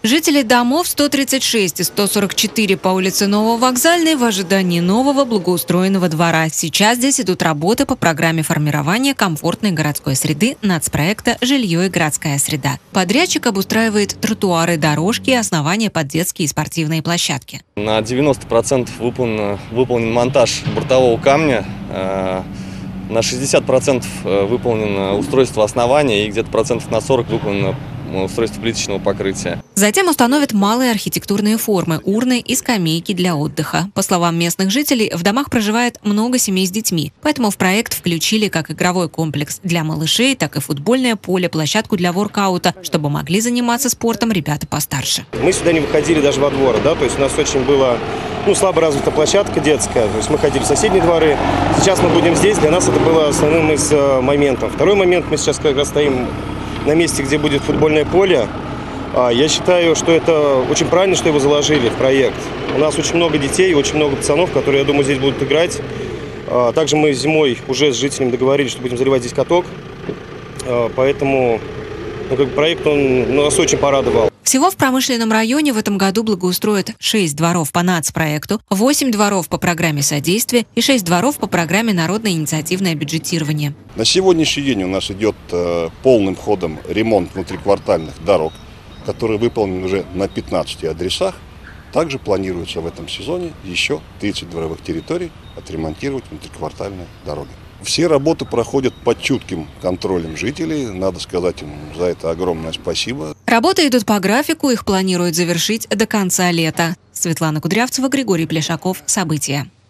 Жители домов 136 и 144 по улице Нововокзальной в ожидании нового благоустроенного двора. Сейчас здесь идут работы по программе формирования комфортной городской среды нацпроекта «Жилье и городская среда». Подрядчик обустраивает тротуары, дорожки и основания под детские и спортивные площадки. На 90% выполнен монтаж бортового камня, на 60% выполнено устройство основания и где-то процентов на 40% выполнено устройство плиточного покрытия. Затем установят малые архитектурные формы, урны и скамейки для отдыха. По словам местных жителей, в домах проживает много семей с детьми, поэтому в проект включили как игровой комплекс для малышей, так и футбольное поле, площадку для воркаута, чтобы могли заниматься спортом ребята постарше. Мы сюда не выходили даже во двор, то есть у нас очень была слабо развита площадка детская, то есть мы ходили в соседние дворы. Сейчас мы будем здесь, для нас это было основным из моментов. Второй момент, мы сейчас как раз стоим на месте, где будет футбольное поле. Я считаю, что это очень правильно, что его заложили в проект. У нас очень много детей, очень много пацанов, которые, я думаю, здесь будут играть. Также мы зимой уже с жителями договорились, что будем заливать здесь каток. Поэтому проект нас очень порадовал. Всего в промышленном районе в этом году благоустроят 6 дворов по нацпроекту, 8 дворов по программе содействия и 6 дворов по программе народное инициативное бюджетирование. На сегодняшний день у нас идет полным ходом ремонт внутриквартальных дорог, который выполнен уже на 15 адресах. Также планируется в этом сезоне еще 30 дворовых территорий отремонтировать внутриквартальные дороги. Все работы проходят под чутким контролем жителей. Надо сказать им за это огромное спасибо. Работы идут по графику, их планируют завершить до конца лета. Светлана Кудрявцева, Григорий Плешаков. События.